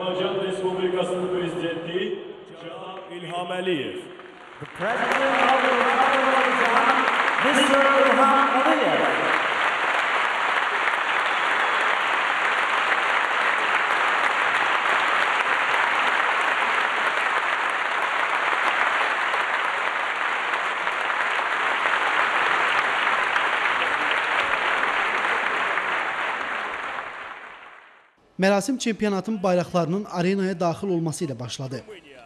Azərbaycan Respublikasının prezidenti Cənab İlham Əliyev. The President of the Republic of Azerbaijan, Mr. İlham Əliyev. Mərasim çempionatın bayraqlarının arenaya daxil olması ilə başladı.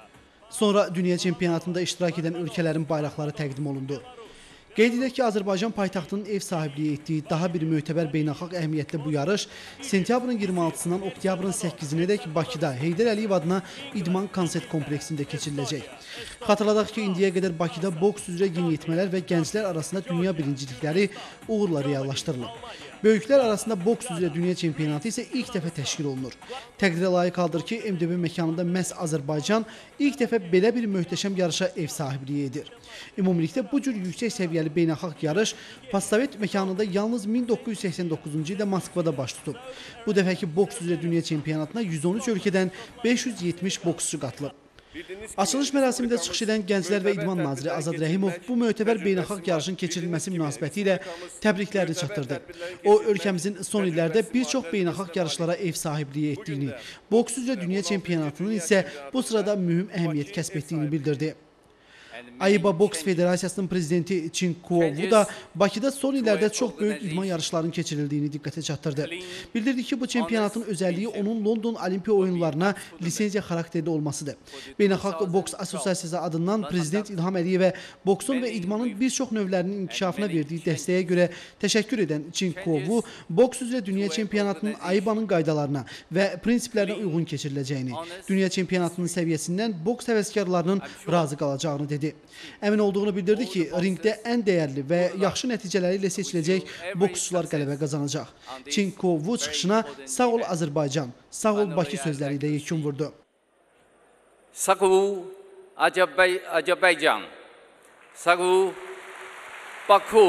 Sonra dünya çempionatında iştirak edən ölkələrin bayraqları təqdim olundu. Qeyd edək ki, Azərbaycan paytaxtının ev sahibliyi etdiyi daha bir mötəbər beynəlxalq əhəmiyyətli bu yarış sentyabrın 26-sından oktyabrın 8-nədək Bakıda Heydər Əliyev adına İdman Konsert kompleksində keçiriləcək. Xatırladaq ki, indiyə qədər Bakıda boks üzrə yeniyetmələr və gənclər arasında dünya birincilikləri uğurla reallaşdırılıb. Böyüklər arasında boks üzrə dünya çempionatı isə ilk dəfə təşkil olunur. Təqdirə layiq haldır ki, MDB məkanında məhz Azərbaycan ilk dəfə belə bir möhtəşəm yarışa ev sahibliyi edir. Ümumilikdə bu cür yüksək səviyyəli beynəlxalq yarış Postsovet məkanında yalnız 1989-cu ildə Moskvada baş tutub. Bu dəfəki boks üzrə dünya çempionatına 113 ölkədən 570 boksçu qatılıb. Açılış mərasimində çıxış edən Gənclər və İdman naziri Azad Rəhimov bu mötəbər beynəlxalq yarışın keçirilməsi münasibəti ilə təbriklərini çatdırdı. O, ölkəmizin son illərdə bir çox beynəlxalq yarışlara ev sahibliyi etdiyini, boks üzrə dünya çempionatının isə bu sırada mühüm əhəmiyyət kəsb etdiyini bildirdi. AIBA Boks Federasiyasının prezidenti Çin Kuovu da Bakıda son illərdə çox böyük idman yarışlarının keçirildiyini diqqətə çatdırdı. Bildirdi ki, bu çempionatın özəlliyi onun London Olimpiya oyunlarına lisenziya xarakterli olmasıdır. Beynəlxalq Boks Asosiasiyası adından Prezident İlham Əliyevə boksun və idmanın bir çox növlərinin inkişafına verdiyi dəstəyə görə təşəkkür edən Çin Kuovu, boks üzrə dünya çempionatının AIBA-nın qaydalarına və prinsiplərinə uyğun keçiriləcəyini, dünya çempionatının səviyyəsindən boks həvəskarlarının razı qalacağını dedi. Əmin olduğunu bildirdi ki, ringdə ən dəyərli və yaxşı nəticələri ilə seçiləcək boksçular qələbə qazanacaq. Çin Kuovu çıxışına "Sağ ol Azərbaycan, sağ ol Bakı" sözləri ilə yekun vurdu. Sağ ol Azərbaycan, sağ ol Bakı.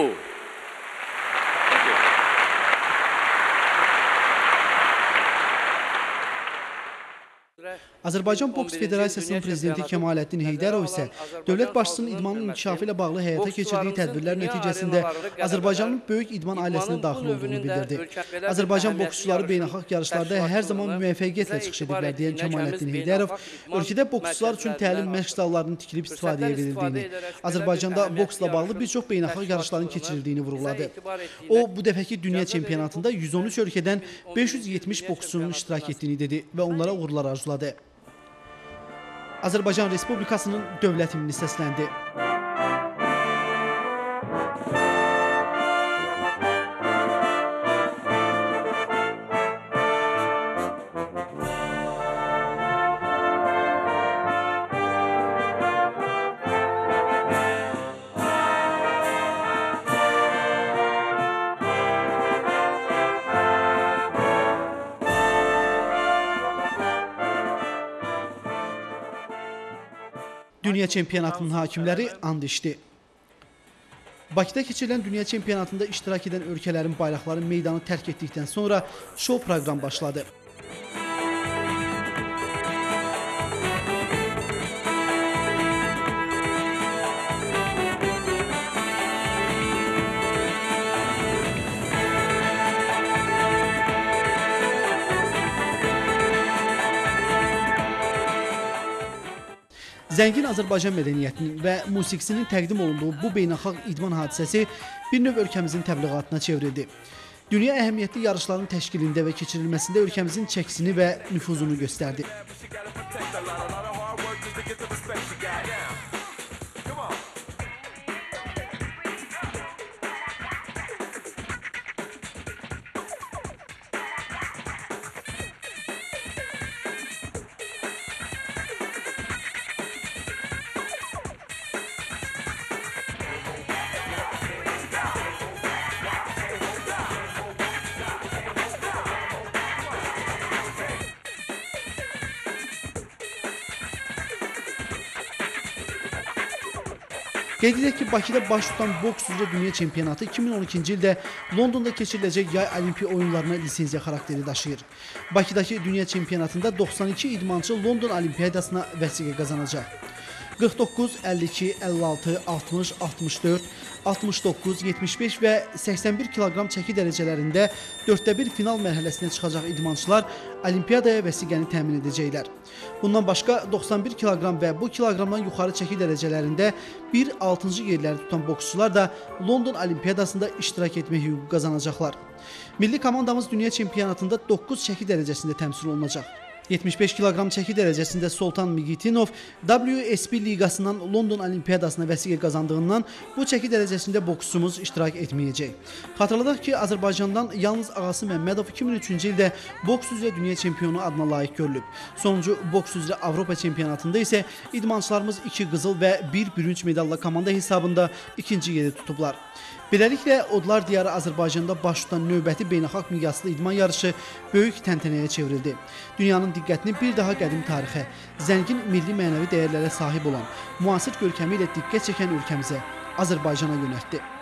Azərbaycan Boks Federasiyasının prezidenti Kəmaləddin Heydərov isə dövlət başçısının idmanın inkişafı ilə bağlı həyata keçirdiyi tədbirlər nəticəsində Azərbaycanın böyük idman ailəsinə daxil olduğunu bildirdi. Azərbaycan boksçuları beynəlxalq yarışlarda hər zaman müvəffəqiyyətlə çıxış ediblər deyən Kəmaləddin Heydərov, ölkədə boksçular üçün təlim məşq zallarının tikilib istifadəyə verildiyini, Azərbaycanda boksla bağlı bir çox beynəlxalq yarışların keçirildiyini vurğuladı. O, bu dəfəki dünya çempionatında 113 ölkədən 570 boksçunun iştirak etdiyini dedi və onlara uğurlar arzuladı. Azərbaycan Respublikasının dövlət himni səsləndi. Dünya çempionatının hakimləri and içdi. Bakıda keçirilən dünya çempionatında iştirak edən ölkələrin bayraqları meydanı tərk etdikdən sonra şou proqram başladı. Zəngin Azərbaycan mədəniyyətinin və musiqisinin təqdim olunduğu bu beynəlxalq idman hadisəsi bir növ ölkəmizin təbliğatına çevrildi. Dünya əhəmiyyətli yarışların təşkilində və keçirilməsində ölkəmizin çəkisini və nüfuzunu göstərdi. Qeyd edək ki, Bakıda baş tutan boks üzrə dünya çempionatı 2012-ci ildə Londonda keçiriləcək yay olimpiya oyunlarına lisenziya xarakteri daşıyır. Bakıdakı dünya çempionatında 92 idmançı London olimpiyadasına vəsiqə qazanacaq. 49, 52, 56, 60, 64, 69, 75 və 81 kiloqram çəki dərəcələrində 1/4 final mərhələsinə çıxacaq idmançılar olimpiyadaya vəsiqəni təmin edəcəklər. Bundan başqa 91 kiloqram və bu kiloqramdan yuxarı çəki dərəcələrində 1-6-cı yerləri tutan boksçular da London olimpiyadasında iştirak etmək hüququ qazanacaqlar. Milli komandamız dünya çempionatında 9 çəki dərəcəsində təmsil olunacaq. 75 kiloqram çəki dərəcəsində Soltan Migitinov WSB liqasından London olimpiyadasına vəsiqə qazandığından bu çəki dərəcəsində boksçumuz iştirak etməyəcək. Xatırladaq ki, Azərbaycandan yalnız Ağası Məmmədov 2003-cü ildə boks üzrə dünya çempionu adına layiq görülüb. Sonuncu boks üzrə Avropa çempionatında isə idmançılarımız 2 qızıl və 1 bürünc medalla komanda hesabında ikinci yeri tutublar. Beləliklə, Odlar diyarı Azərbaycanda baş tutan növbəti beynəlxalq miqyaslı idman yarışı böyük təntənəyə çevrildi. Dünyanın diqqətini bir daha qədim tarixə, zəngin milli mənəvi dəyərlərə sahib olan, müasir görkəmi ilə diqqət çəkən ölkəmizə, Azərbaycana yönəltdi.